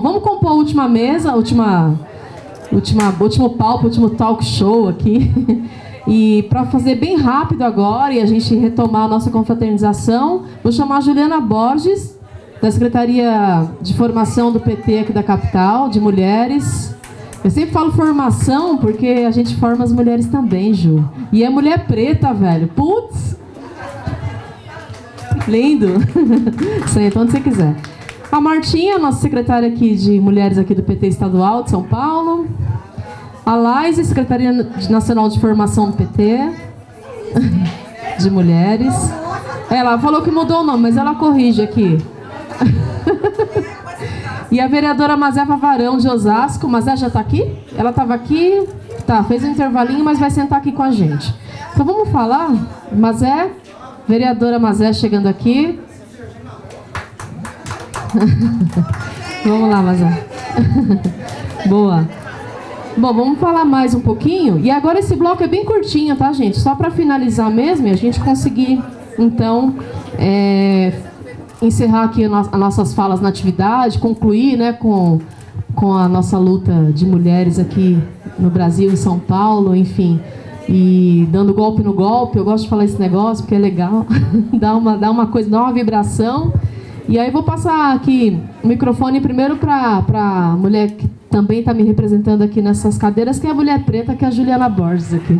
vamos compor a última mesa, último palco, último talk show aqui. E para fazer bem rápido agora e a gente retomar a nossa confraternização, vou chamar a Juliana Borges, da Secretaria de Formação do PT aqui da capital, de mulheres. Eu sempre falo formação porque a gente forma as mulheres também, Ju. E é mulher preta, velho. Putz! Lindo! Senta onde você quiser. A Martinha, nossa secretária aqui de mulheres aqui do PT Estadual de São Paulo. A Laís, Secretaria Nacional de Formação do PT, de mulheres. Ela falou que mudou o nome, mas ela corrige aqui. E a vereadora Mazé Pavarão, de Osasco. Mazé já está aqui? Ela estava aqui, tá, fez um intervalinho, mas vai sentar aqui com a gente. Então vamos falar? Mazé, vereadora Mazé chegando aqui. Vamos lá, Mazé. Boa. Bom, vamos falar mais um pouquinho. E agora esse bloco é bem curtinho, tá, gente? Só para finalizar mesmo e a gente conseguir, então, encerrar aqui as nossas falas na atividade, concluir, né, com a nossa luta de mulheres aqui no Brasil, em São Paulo, enfim. E dando golpe no golpe. Eu gosto de falar esse negócio porque é legal. dá uma coisa, dá uma vibração. E aí vou passar aqui o microfone primeiro para a mulher que também está me representando aqui nessas cadeiras, que é a mulher preta, que é a Juliana Borges aqui.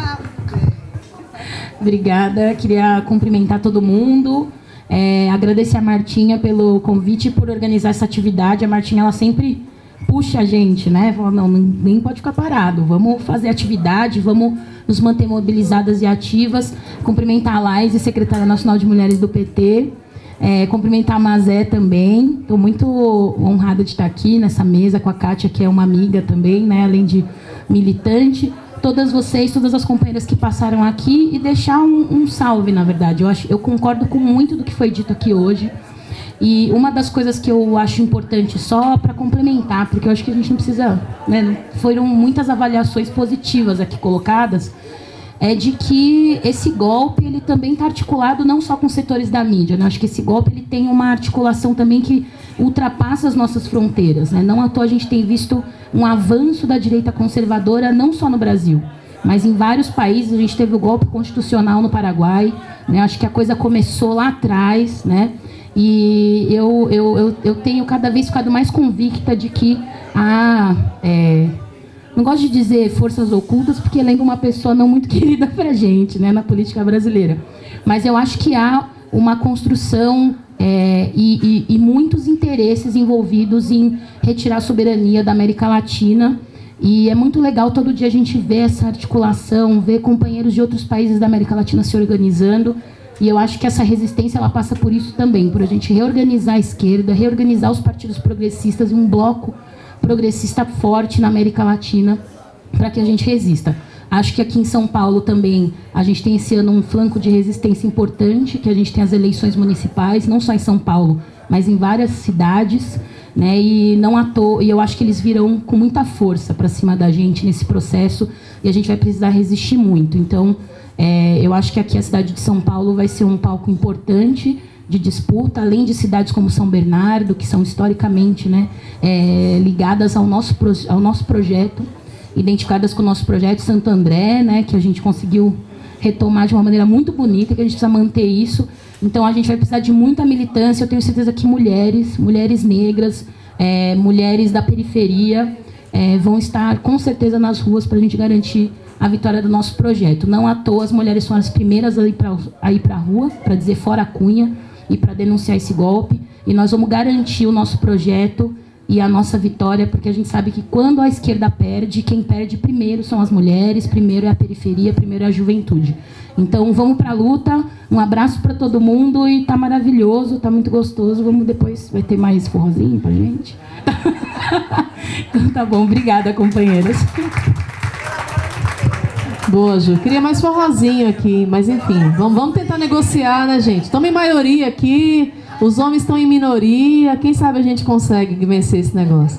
Obrigada, queria cumprimentar todo mundo, agradecer a Martinha pelo convite e por organizar essa atividade. A Martinha, ela sempre puxa a gente, né? Fala, não, nem pode ficar parado, vamos fazer atividade, vamos nos manter mobilizadas e ativas. Cumprimentar a Laís, secretária nacional de mulheres do PT. Cumprimentar a Mazé também. Estou muito honrada de estar aqui nessa mesa com a Kátia, que é uma amiga também, né, além de militante. Todas vocês, todas as companheiras que passaram aqui, e deixar um salve, na verdade. Eu concordo com muito do que foi dito aqui hoje. E uma das coisas que eu acho importante, só para complementar, porque eu acho que a gente não precisa, né, foram muitas avaliações positivas aqui colocadas, é de que esse golpe ele também está articulado não só com setores da mídia, né? Acho que esse golpe ele tem uma articulação também que ultrapassa as nossas fronteiras, né? Não à toa a gente tem visto um avanço da direita conservadora não só no Brasil, mas em vários países. A gente teve o golpe constitucional no Paraguai, né? Acho que a coisa começou lá atrás, né? E eu tenho cada vez ficado mais convicta de que não gosto de dizer forças ocultas, porque lembra uma pessoa não muito querida pra gente, né, na política brasileira. Mas eu acho que há uma construção e muitos interesses envolvidos em retirar a soberania da América Latina. E é muito legal todo dia a gente ver essa articulação, ver companheiros de outros países da América Latina se organizando. E eu acho que essa resistência ela passa por isso também, por a gente reorganizar a esquerda, reorganizar os partidos progressistas em um bloco progressista forte na América Latina, para que a gente resista. Acho que aqui em São Paulo também a gente tem esse ano um flanco de resistência importante, que a gente tem as eleições municipais, não só em São Paulo, mas em várias cidades, né? E não à toa, e eu acho que eles virão com muita força para cima da gente nesse processo, e a gente vai precisar resistir muito. Então, eu acho que aqui a cidade de São Paulo vai ser um palco importante de disputa, além de cidades como São Bernardo, que são historicamente, né, ligadas ao nosso projeto, identificadas com o nosso projeto Santo André, né, que a gente conseguiu retomar de uma maneira muito bonita, que a gente precisa manter isso. Então a gente vai precisar de muita militância. Eu tenho certeza que mulheres negras, mulheres da periferia vão estar com certeza nas ruas para a gente garantir a vitória do nosso projeto. Não à toa as mulheres foram as primeiras a ir para a rua, para dizer fora a Cunha, e para denunciar esse golpe, e nós vamos garantir o nosso projeto e a nossa vitória, porque a gente sabe que quando a esquerda perde, quem perde primeiro são as mulheres, primeiro é a periferia, primeiro é a juventude. Então vamos para a luta, um abraço para todo mundo, e tá maravilhoso, tá muito gostoso. Vamos depois, vai ter mais forrozinho pra gente? Então tá bom, obrigada, companheiras. Boa, Ju. Queria mais forrozinho aqui, mas enfim, vamos tentar negociar, né, gente? Estamos em maioria aqui, os homens estão em minoria, quem sabe a gente consegue vencer esse negócio.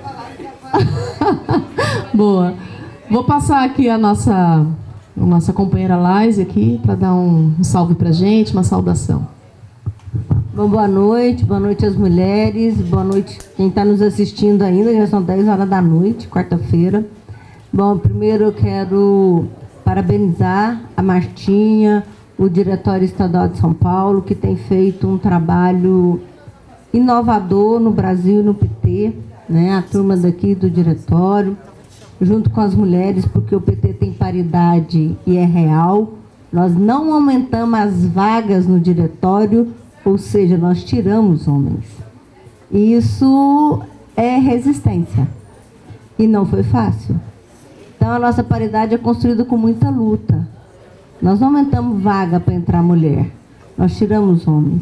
Boa. Vou passar aqui a nossa companheira Laís aqui para dar um salve pra gente, uma saudação. Bom, boa noite às mulheres, boa noite quem está nos assistindo ainda, já são 10 horas da noite, quarta-feira. Bom, primeiro eu quero parabenizar a Martinha, o Diretório Estadual de São Paulo, que tem feito um trabalho inovador no Brasil e no PT, né? A turma daqui do Diretório, junto com as mulheres, porque o PT tem paridade e é real. Nós não aumentamos as vagas no Diretório, ou seja, nós tiramos homens. E isso é resistência. E não foi fácil. Então, a nossa paridade é construída com muita luta. Nós não aumentamos vaga para entrar mulher. Nós tiramos homens.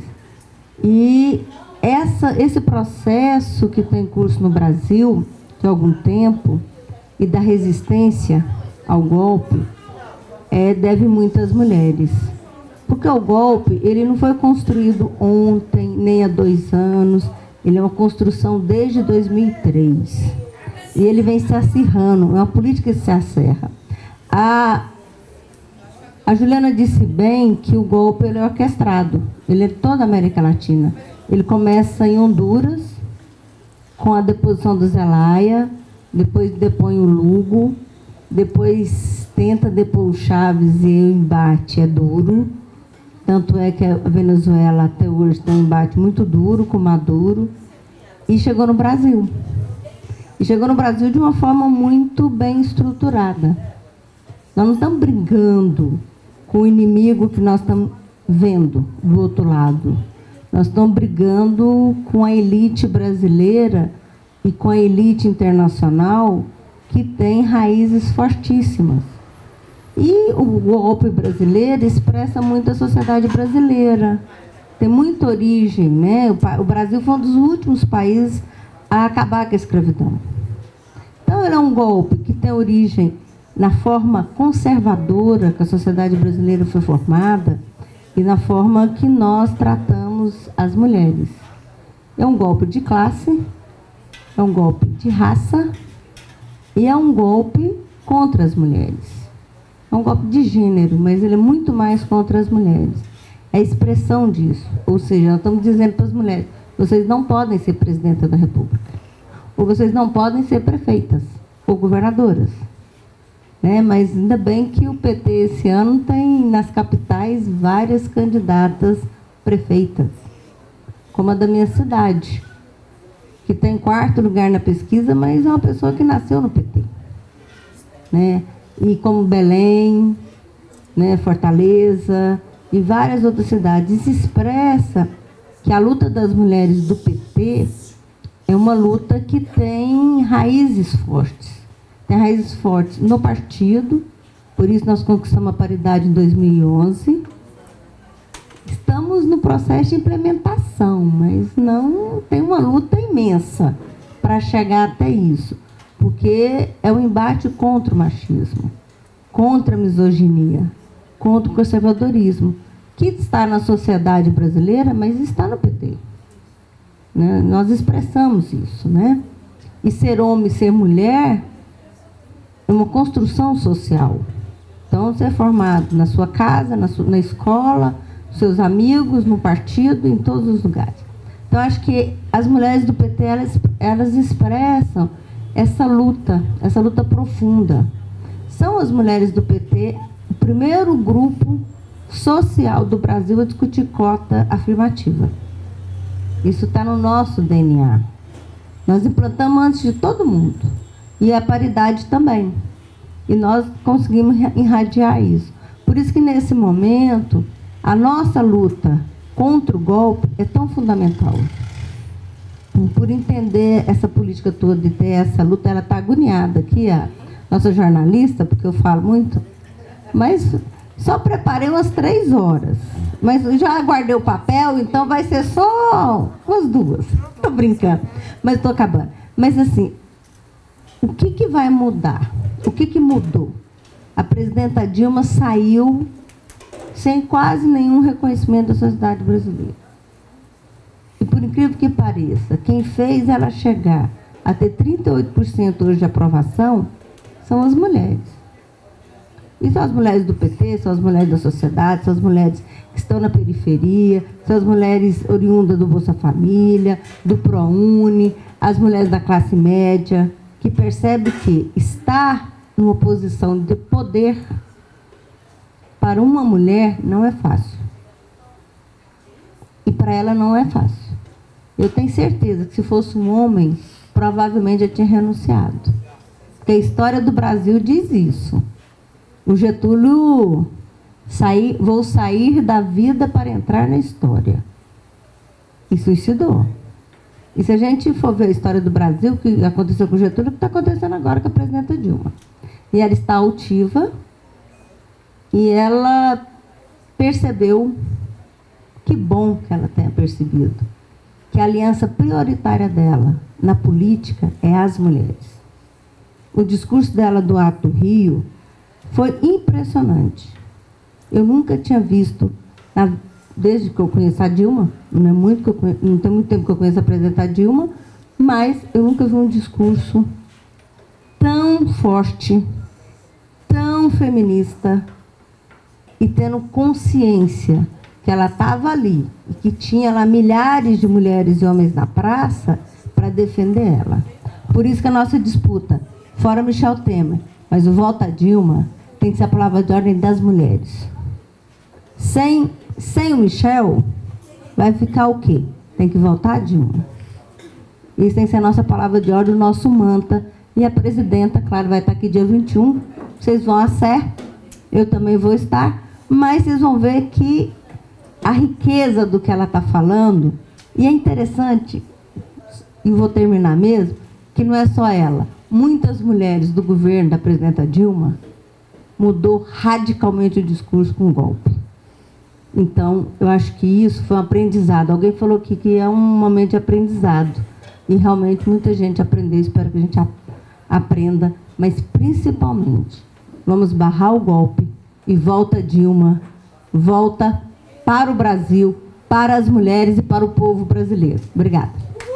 E esse processo que está em curso no Brasil, de algum tempo, e da resistência ao golpe, deve muito às mulheres. Porque o golpe, ele não foi construído ontem, nem há 2 anos. Ele é uma construção desde 2003. E ele vem se acirrando, é uma política que se acerra. A Juliana disse bem que o golpe ele é orquestrado. Ele é toda a América Latina. Ele começa em Honduras, com a deposição do Zelaya, depois depõe o Lugo, depois tenta depor o Chaves e o embate é duro. Tanto é que a Venezuela até hoje tem um embate muito duro com Maduro. E chegou no Brasil. E chegou no Brasil de uma forma muito bem estruturada. Nós não estamos brigando com o inimigo que nós estamos vendo do outro lado. Nós estamos brigando com a elite brasileira e com a elite internacional que tem raízes fortíssimas. E o golpe brasileiro expressa muito a sociedade brasileira. Tem muita origem, né? O Brasil foi um dos últimos países a acabar com a escravidão. Então, ele é um golpe que tem origem na forma conservadora que a sociedade brasileira foi formada e na forma que nós tratamos as mulheres. É um golpe de classe, é um golpe de raça e é um golpe contra as mulheres. É um golpe de gênero, mas ele é muito mais contra as mulheres. É a expressão disso. Ou seja, nós estamos dizendo para as mulheres, vocês não podem ser presidenta da República. Ou vocês não podem ser prefeitas ou governadoras. Né? Mas ainda bem que o PT esse ano tem nas capitais várias candidatas prefeitas, como a da minha cidade, que está em 4º lugar na pesquisa, mas é uma pessoa que nasceu no PT. Né? E como Belém, né, Fortaleza e várias outras cidades, se expressa que a luta das mulheres do PT é uma luta que tem raízes fortes. Tem raízes fortes no partido, por isso nós conquistamos a paridade em 2011. Estamos no processo de implementação, mas não tem uma luta imensa para chegar até isso. Porque é um embate contra o machismo, contra a misoginia, contra o conservadorismo, que está na sociedade brasileira, mas está no PT. Né? Nós expressamos isso. Né? E ser homem e ser mulher é uma construção social. Então, você é formado na sua casa, na escola, com seus amigos, no partido, em todos os lugares. Então, acho que as mulheres do PT, elas expressam essa luta profunda. São as mulheres do PT o primeiro grupo social do Brasil a discutir cota afirmativa. Isso está no nosso DNA. Nós implantamos antes de todo mundo. E a paridade também. E nós conseguimos irradiar isso. Por isso que, nesse momento, a nossa luta contra o golpe é tão fundamental. Por entender essa política toda e ter essa luta, ela está agoniada aqui, a nossa jornalista, porque eu falo muito, mas só preparei umas 3 horas. Mas já guardei o papel, então vai ser só umas 2. Estou brincando, mas estou acabando. Mas, assim, o que vai mudar? O que mudou? A presidenta Dilma saiu sem quase nenhum reconhecimento da sociedade brasileira. E, por incrível que pareça, quem fez ela chegar a ter 38% hoje de aprovação são as mulheres. E são as mulheres do PT, são as mulheres da sociedade, são as mulheres que estão na periferia, são as mulheres oriundas do Bolsa Família, do ProUni, as mulheres da classe média, que percebem que estar numa posição de poder para uma mulher não é fácil. E para ela não é fácil. Eu tenho certeza que se fosse um homem, provavelmente já tinha renunciado. Porque a história do Brasil diz isso. O Getúlio, vou sair da vida para entrar na história. E suicidou. E se a gente for ver a história do Brasil, o que aconteceu com o Getúlio, o que está acontecendo agora com a presidenta Dilma. E ela está altiva, e ela percebeu, que bom que ela tenha percebido, que a aliança prioritária dela na política é as mulheres. O discurso dela do Ato Rio foi impressionante. Eu nunca tinha visto, desde que eu conheço a Dilma, não tem muito tempo que eu conheço a presidenta Dilma, mas eu nunca vi um discurso tão forte, tão feminista, e tendo consciência que ela estava ali e que tinha lá milhares de mulheres e homens na praça para defender ela. Por isso que a nossa disputa, fora Michel Temer, mas o voto a Dilma tem que ser a palavra de ordem das mulheres. Sem o Michel, vai ficar o quê? Tem que votar a Dilma. Isso tem que ser a nossa palavra de ordem, o nosso manta. E a presidenta, claro, vai estar aqui dia 21. Vocês vão a Sé, eu também vou estar. Mas vocês vão ver que a riqueza do que ela está falando, e é interessante, e vou terminar mesmo, que não é só ela. Muitas mulheres do governo da presidenta Dilma mudou radicalmente o discurso com o golpe. Então, eu acho que isso foi um aprendizado. Alguém falou aqui que é um momento de aprendizado. E realmente muita gente aprendeu, espero que a gente aprenda. Mas, principalmente, vamos barrar o golpe e volta Dilma, volta para o Brasil, para as mulheres e para o povo brasileiro. Obrigada.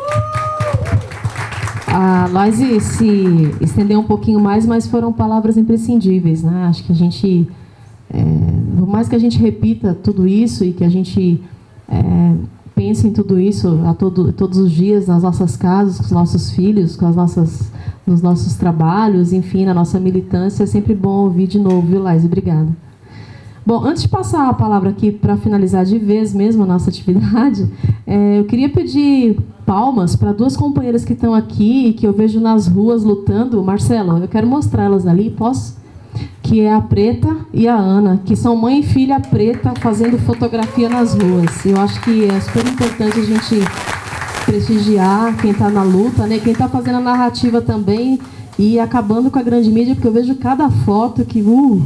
A Loise se estendeu um pouquinho mais, mas foram palavras imprescindíveis, né? Acho que a gente, por mais que a gente repita tudo isso e que a gente pense em tudo isso todos os dias nas nossas casas, com os nossos filhos, nos nossos trabalhos, enfim, na nossa militância, é sempre bom ouvir de novo, viu, Loise? Obrigada. Bom, antes de passar a palavra aqui para finalizar de vez mesmo a nossa atividade, eu queria pedir palmas para duas companheiras que estão aqui, que eu vejo nas ruas lutando. Marcelo, eu quero mostrar elas ali, posso? Que é a Preta e a Ana, que são mãe e filha preta fazendo fotografia nas ruas. Eu acho que é super importante a gente prestigiar quem está na luta, né? Quem está fazendo a narrativa também e acabando com a grande mídia, porque eu vejo cada foto que...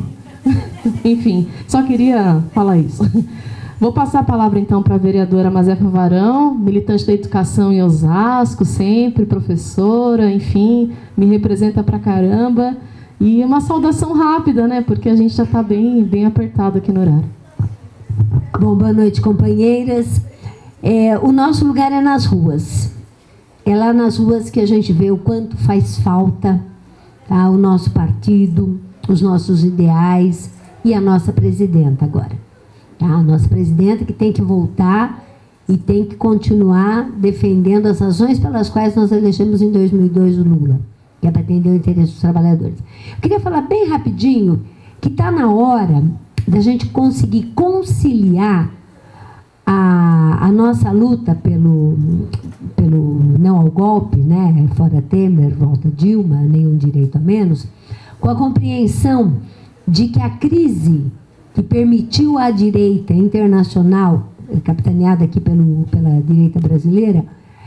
Enfim, só queria falar isso. Vou passar a palavra, então, para a vereadora Mazefa Varão, militante da educação em Osasco, sempre professora, enfim, me representa pra caramba. E uma saudação rápida, né? Porque a gente já está bem apertado aqui no horário. Bom, boa noite, companheiras. O nosso lugar é nas ruas. É lá nas ruas que a gente vê o quanto faz falta, tá? O nosso partido, os nossos ideais e a nossa presidenta agora. Tá? A nossa presidenta que tem que voltar e tem que continuar defendendo as razões pelas quais nós elegemos em 2002 o Lula, que é para atender o interesse dos trabalhadores. Eu queria falar bem rapidinho que está na hora da gente conseguir conciliar a nossa luta pelo não ao golpe, né? Fora Temer, volta Dilma, nenhum direito a menos, com a compreensão de que a crise que permitiu à direita internacional, capitaneada aqui pela direita brasileira,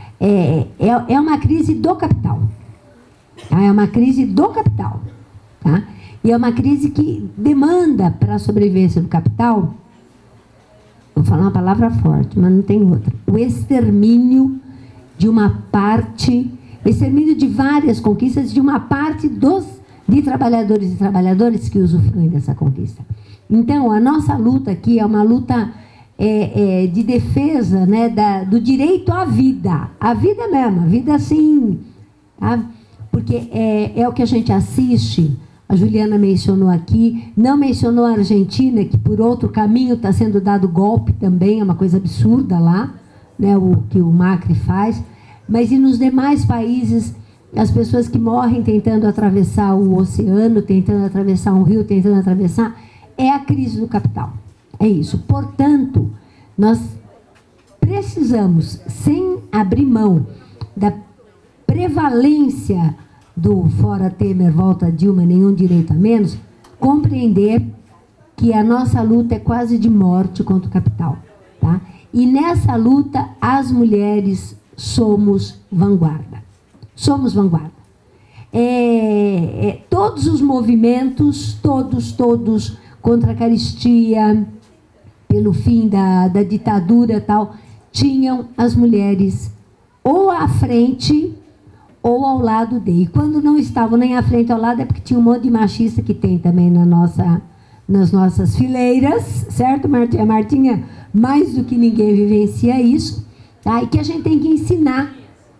é uma crise do capital. Tá? É uma crise do capital. Tá? E é uma crise que demanda, para a sobrevivência do capital, vou falar uma palavra forte, mas não tem outra, o extermínio de uma parte, o extermínio de várias conquistas de uma parte de trabalhadores e trabalhadoras que usufruem dessa conquista. Então, a nossa luta aqui é uma luta de defesa, né, do direito à vida. A vida mesmo, a vida assim, tá? Porque é o que a gente assiste A Juliana mencionou aqui, não mencionou a Argentina, que por outro caminho está sendo dado golpe também, é uma coisa absurda lá, né, o que o Macri faz. Mas e nos demais países, as pessoas que morrem tentando atravessar o oceano, tentando atravessar um rio, tentando atravessar, é a crise do capital. É isso. Portanto, nós precisamos, sem abrir mão da prevalência do fora Temer, volta Dilma, nenhum direito a menos, compreender que a nossa luta é quase de morte contra o capital. Tá? E nessa luta, as mulheres somos vanguarda. Somos vanguarda. Todos os movimentos, todos, contra a carestia, pelo fim da ditadura e tal, tinham as mulheres ou à frente ou ao lado dele. E quando não estavam nem à frente ou ao lado, é porque tinha um monte de machista que tem também nas nossas fileiras, certo, Martinha? Martinha, mais do que ninguém vivencia isso, tá? E que a gente tem que ensinar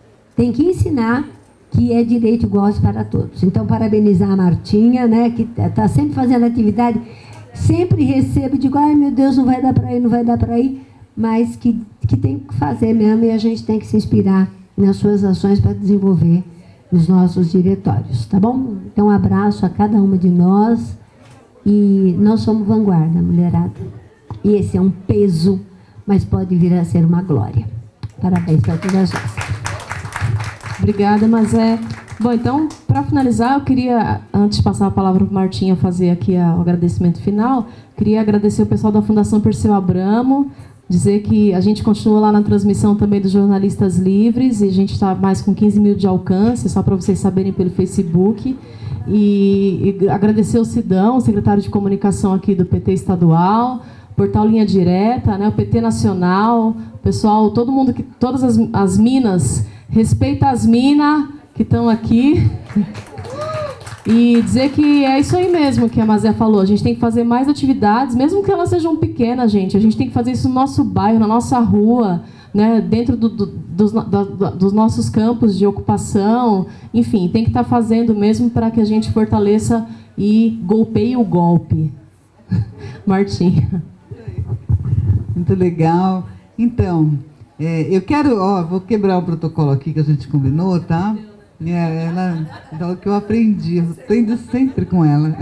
que é direito igual para todos. Então, parabenizar a Martinha, né, que está sempre fazendo atividade, sempre recebo, digo, ai meu Deus, não vai dar para ir, mas que tem que fazer mesmo, e a gente tem que se inspirar nas suas ações para desenvolver os nossos diretórios, tá bom? Então, um abraço a cada uma de nós, e nós somos vanguarda, mulherada. E esse é um peso, mas pode vir a ser uma glória. Parabéns para todas nós. Obrigada, Mazé. Bom, então, para finalizar, eu queria, antes de passar a palavra para o Martinha fazer aqui o agradecimento final, queria agradecer o pessoal da Fundação Perseu Abramo, dizer que a gente continua lá na transmissão também dos Jornalistas Livres, e a gente está mais com 15 mil de alcance, só para vocês saberem, pelo Facebook. E agradecer o Sidão, o secretário de comunicação aqui do PT estadual, Portal Linha Direta, né, o PT Nacional, pessoal, todo mundo, todas as minas, respeita as minas que estão aqui. E dizer que é isso aí mesmo que a Mazé falou, a gente tem que fazer mais atividades, mesmo que elas sejam pequenas, gente. A gente tem que fazer isso no nosso bairro, na nossa rua, né, dentro dos nossos campos de ocupação. Enfim, tem que estar fazendo mesmo para que a gente fortaleça e golpeie o golpe. Martinha. Muito legal. Então, eu quero, vou quebrar o protocolo aqui que a gente combinou, tá? Ela é o que eu aprendi, eu aprendo sempre com ela.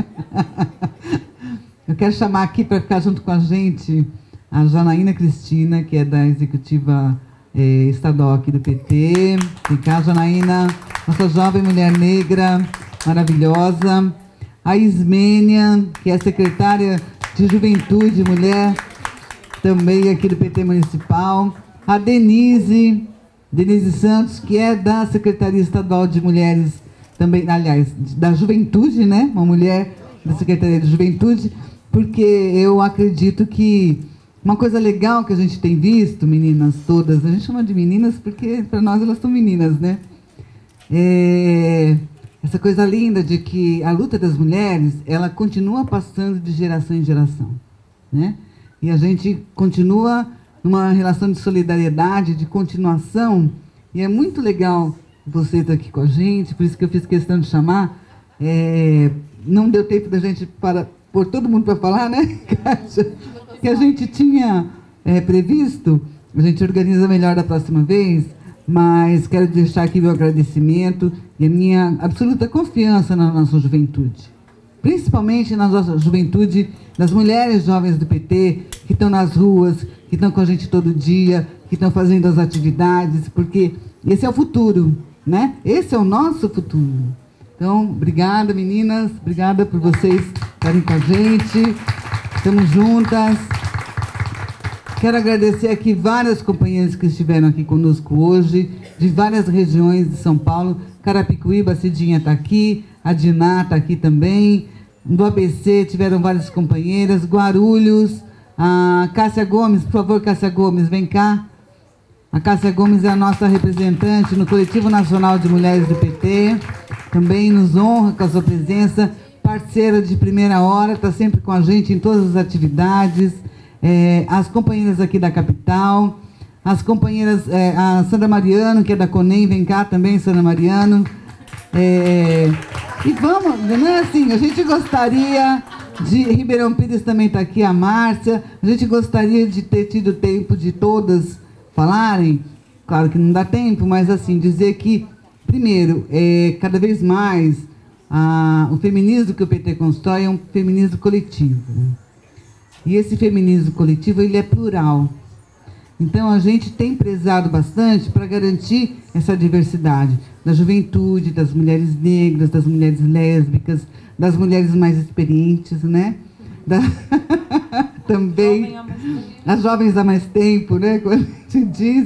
Eu quero chamar aqui para ficar junto com a gente a Janaína Cristina, que é da executiva estadual aqui do PT. Vem cá, Janaína, nossa jovem mulher negra, maravilhosa. A Ismênia, que é secretária de Juventude, mulher, também aqui do PT Municipal. A Denise Santos, que é da Secretaria Estadual de Mulheres, também, aliás, da Juventude, né? Uma mulher da Secretaria de Juventude, porque eu acredito que uma coisa legal que a gente tem visto, meninas todas, a gente chama de meninas porque para nós elas são meninas, né? Essa coisa linda de que a luta das mulheres, ela continua passando de geração em geração, né? E a gente continua numa relação de solidariedade, de continuação, e é muito legal você estar aqui com a gente, por isso que eu fiz questão de chamar. Não deu tempo da gente pôr todo mundo para falar, né? Que a gente tinha previsto, a gente organiza melhor da próxima vez, mas quero deixar aqui meu agradecimento e a minha absoluta confiança na nossa juventude. Principalmente na nossa juventude, das mulheres jovens do PT, que estão nas ruas, que estão com a gente todo dia, que estão fazendo as atividades, porque esse é o futuro, né? Esse é o nosso futuro. Então, obrigada, meninas, obrigada por vocês estarem com a gente, estamos juntas. Quero agradecer aqui várias companheiras que estiveram aqui conosco hoje, de várias regiões de São Paulo. Carapicuíba, a Cidinha está aqui, a Diná está aqui também. Do ABC tiveram várias companheiras. Guarulhos, a Cássia Gomes, por favor, Cássia Gomes, vem cá. A Cássia Gomes é a nossa representante no Coletivo Nacional de Mulheres do PT. Também nos honra com a sua presença. Parceira de primeira hora, está sempre com a gente em todas as atividades. As companheiras aqui da capital. As companheiras, a Sandra Mariano, que é da CONEM, vem cá também, Sandra Mariano. E vamos, não é assim, a gente gostaria de... Ribeirão Pires também está aqui, a Márcia. A gente gostaria de ter tido tempo de todas falarem. Claro que não dá tempo, mas assim, dizer que, primeiro, cada vez mais, o feminismo que o PT constrói é um feminismo coletivo. E esse feminismo coletivo, ele é plural. Então, a gente tem prezado bastante para garantir essa diversidade da juventude, das mulheres negras, das mulheres lésbicas, das mulheres mais experientes, né? Também as jovens há mais tempo, né? Quando a gente diz.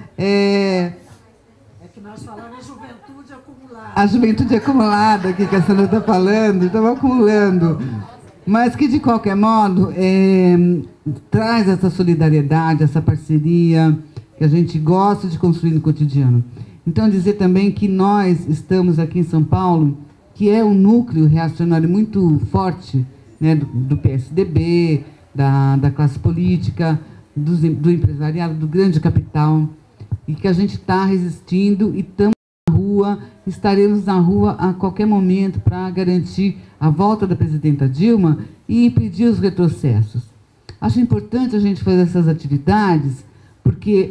É que nós falamos juventude acumulada. A juventude acumulada, que a Sandra está falando, estamos acumulando. Mas que, de qualquer modo, traz essa solidariedade, essa parceria que a gente gosta de construir no cotidiano. Então, dizer também que nós estamos aqui em São Paulo, que é um núcleo reacionário muito forte, né, do PSDB, da classe política, do empresariado, do grande capital, e que a gente está resistindo e estamos na rua, estaremos na rua a qualquer momento para garantir a volta da presidenta Dilma e impedir os retrocessos. Acho importante a gente fazer essas atividades, porque,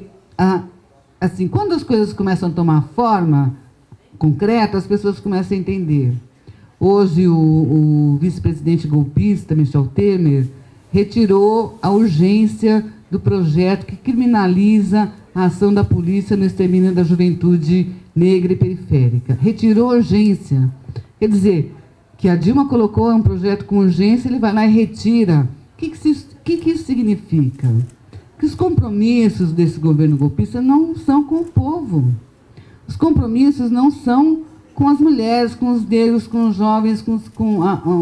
assim, quando as coisas começam a tomar forma concreta, as pessoas começam a entender. Hoje, o vice-presidente golpista, Michel Temer, retirou a urgência do projeto que criminaliza a ação da polícia no extermínio da juventude negra e periférica. Retirou a urgência. Quer dizer, que a Dilma colocou um projeto com urgência, ele vai lá e retira. O que isso significa? Que os compromissos desse governo golpista não são com o povo. Os compromissos não são com as mulheres, com os negros, com os jovens, com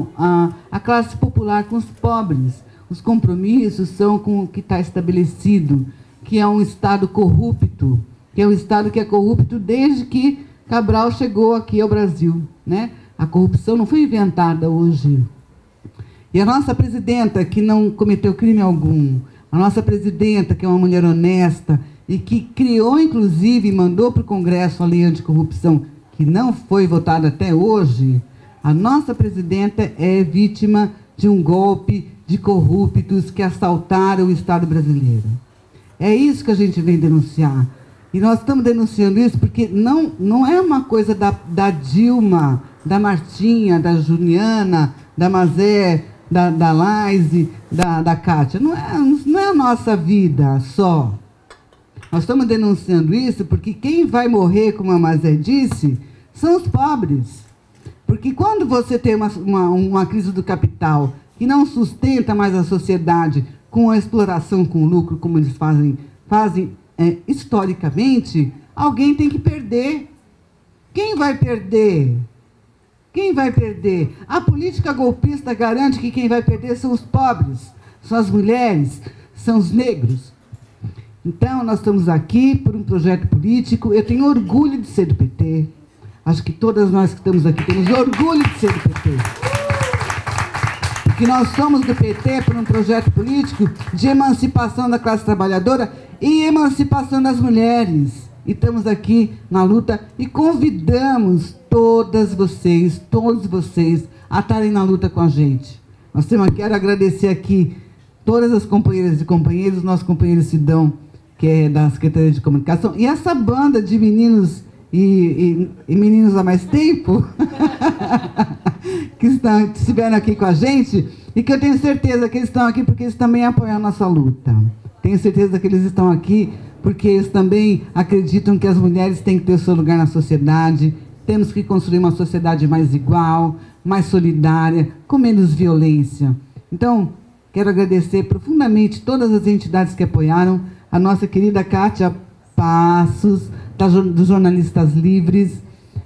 a classe popular, com os pobres. Os compromissos são com o que está estabelecido, que é um Estado corrupto, que é um Estado que é corrupto desde que Cabral chegou aqui ao Brasil, né? A corrupção não foi inventada hoje. E a nossa presidenta, que não cometeu crime algum, a nossa presidenta, que é uma mulher honesta, e que criou, inclusive, e mandou para o Congresso a lei anticorrupção, que não foi votada até hoje, a nossa presidenta é vítima de um golpe de corruptos que assaltaram o Estado brasileiro. É isso que a gente vem denunciar. E nós estamos denunciando isso porque não é uma coisa da Dilma, da Martinha, da Juliana, da Mazé, da Laise, da Kátia. Não é a nossa vida só. Nós estamos denunciando isso porque quem vai morrer, como a Mazé disse, são os pobres. Porque quando você tem uma crise do capital que não sustenta mais a sociedade com a exploração, com o lucro, como eles fazem historicamente, alguém tem que perder. Quem vai perder? Quem vai perder? A política golpista garante que quem vai perder são os pobres, são as mulheres, são os negros. Então, nós estamos aqui por um projeto político. Eu tenho orgulho de ser do PT. Acho que todas nós que estamos aqui temos orgulho de ser do PT. Porque nós somos do PT por um projeto político de emancipação da classe trabalhadora e emancipação das mulheres. E estamos aqui na luta e convidamos todos vocês a estarem na luta com a gente. Quero agradecer aqui todas as companheiras e companheiros, nosso companheiro Sidão, que é da Secretaria de Comunicação, e essa banda de meninos e meninos há mais tempo, que estiveram aqui com a gente, e que eu tenho certeza que eles estão aqui porque eles também apoiam a nossa luta. Tenho certeza que eles estão aqui porque eles também acreditam que as mulheres têm que ter o seu lugar na sociedade, temos que construir uma sociedade mais igual, mais solidária, com menos violência. Então, quero agradecer profundamente todas as entidades que apoiaram, a nossa querida Kátia Passos, dos Jornalistas Livres,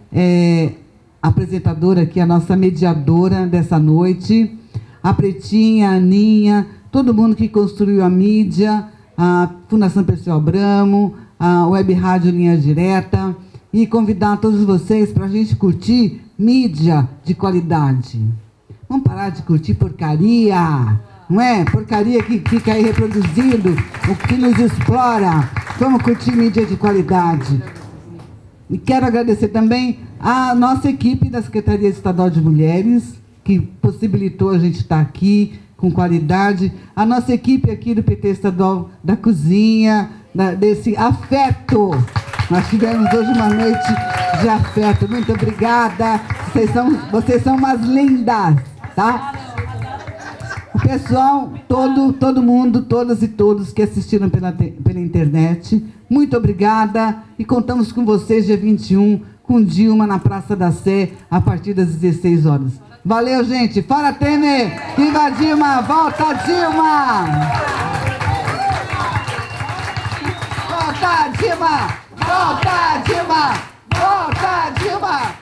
apresentadora aqui, a nossa mediadora dessa noite, a Pretinha, a Aninha, todo mundo que construiu a mídia, a Fundação Perseu Abramo, a Web Rádio Linha Direta, e convidar todos vocês para a gente curtir mídia de qualidade. Vamos parar de curtir porcaria, não é? Porcaria que fica aí reproduzindo, o que nos explora. Vamos curtir mídia de qualidade. E quero agradecer também a nossa equipe da Secretaria Estadual de Mulheres, que possibilitou a gente estar aqui com qualidade, a nossa equipe aqui do PT Estadual da Cozinha, desse afeto. Nós tivemos hoje uma noite de afeto. Muito obrigada. Vocês são umas lindas, tá? O pessoal, todo mundo, todas e todos que assistiram pela internet, muito obrigada. E contamos com vocês dia 21, com Dilma na Praça da Sé, a partir das 16 horas. Valeu, gente. Fora Temer! Viva Dilma! Volta, Dilma! Volta, Dilma! Volta, Dilma! Volta, Dilma!